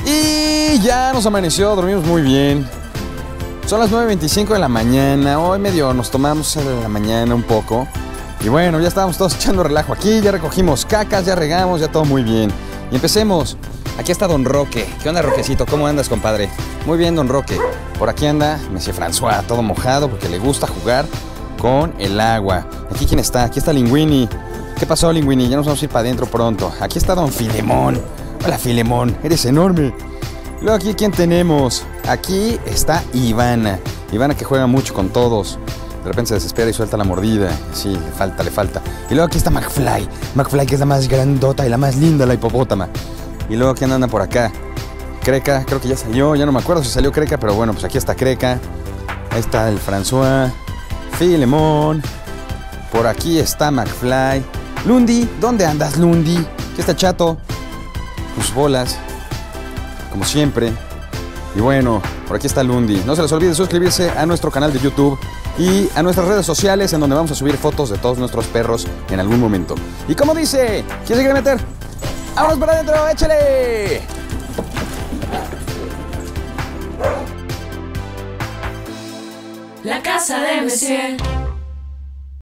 Y ya nos amaneció, dormimos muy bien. Son las 9:25 de la mañana. Hoy medio nos tomamos en la mañana un poco. Y bueno, ya estábamos todos echando relajo aquí. Ya recogimos cacas, ya regamos, ya todo muy bien. Y empecemos. Aquí está Don Roque. ¿Qué onda, Roquecito? ¿Cómo andas, compadre? Muy bien, Don Roque. Por aquí anda Monsieur François, todo mojado porque le gusta jugar con el agua. Aquí, ¿quién está? Aquí está Linguini. ¿Qué pasó, Linguini? Ya nos vamos a ir para adentro pronto. Aquí está Don Filemón. Hola, Filemón. Eres enorme. Luego aquí, ¿quién tenemos? Aquí está Ivana. Ivana que juega mucho con todos. De repente se desespera y suelta la mordida. Sí, le falta. Y luego aquí está McFly. McFly, que es la más grandota y la más linda, la hipopótama. Y luego, ¿quién anda por acá? Creca, creo que ya salió. Ya no me acuerdo si salió Creca, pero bueno, pues aquí está Creca. Ahí está el François. Filemón. Por aquí está McFly. Lundi, ¿dónde andas, Lundi? Aquí está Chato. Sus bolas. Como siempre. Y bueno, por aquí está Lundi. No se les olvide suscribirse a nuestro canal de YouTube y a nuestras redes sociales, en donde vamos a subir fotos de todos nuestros perros en algún momento. Y como dice, ¿quién se quiere meter? ¡Vámonos para adentro! ¡Échale! La casa de Monsieur.